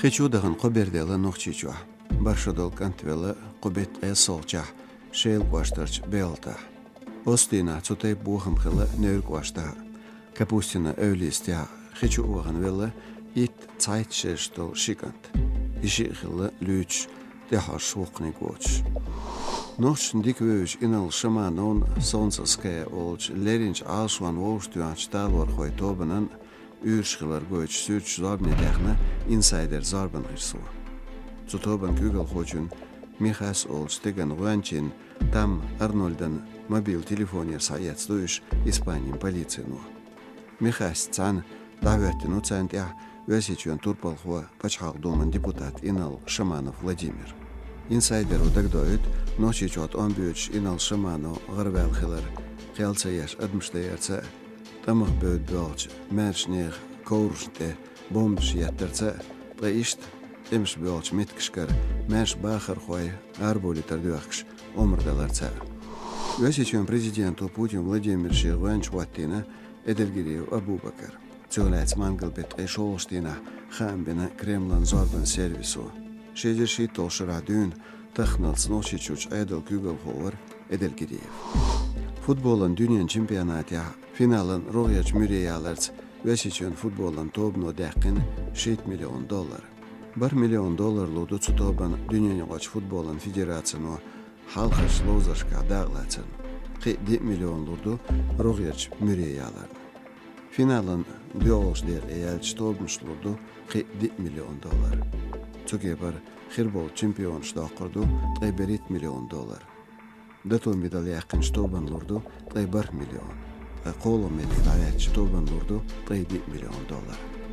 Хичудаган қобердела нухчичуа. Баршадол кантвела қобет эсолча. Шейл кваштарч белта. Остина цутай бухамхела нёрквашта. Капустина өвлистя. Хичу уган вела ит цайтшештол шикант. Ишихила лүч дехар швукни гоч. Ночн диквöж инал шаманон солнцаская олч леринч алшван волштуанч талвар хой тобанан uurschiller goich such zarbne dechne insider zarben hirsu. Zutoban kügel hochun Michas ol stegen ruanchin tam Arnolden mobil telefonir sayet stoish Ispanin полицину. Michas цан давертин уцентя весичен турпалхо пачхал думан депутат Инал Шаманов Владимир. Инсайдер удагдоит ночичот онбюч Инал Шаманов гарвелхилер хелцаяш адмштеерце Тамах бöd bölç, merşnir, kourste, bombs yetterce, preist, ems bölç mitkskar, merş baxar xoy, arboliter döxkş, omrdalarce. Vesiçön президенту Путин Владимир Шерванч Ваттина, Эдельгириев Абубакар. Цёлэц мангалбет эшолштина, хамбина Кремлан зорбан сервису. Шедерши толшырадын, тахналц ночичуч Эдел Күгел ховар, Эдельгириев. Futbolun dünya çempionatı finalın roğyaç müreyalarç vesiçön futbolun tobno dəqqin $7 milyon. $1 milyon ludu tutoban dünyanyaç futbolun federasyonu halkaç lozaşka dağlaçın. 10 milyon ludu roğyaç müreyalar. Finalın diolşder eyelç tobmuş ludu $10 milyon. Çökebar xirbol çempiyon şdaqırdu $1 milyon. Дато медали яқин штобан лурду $1 миллион. Қоло медали яқин штобан лурду $10 миллион.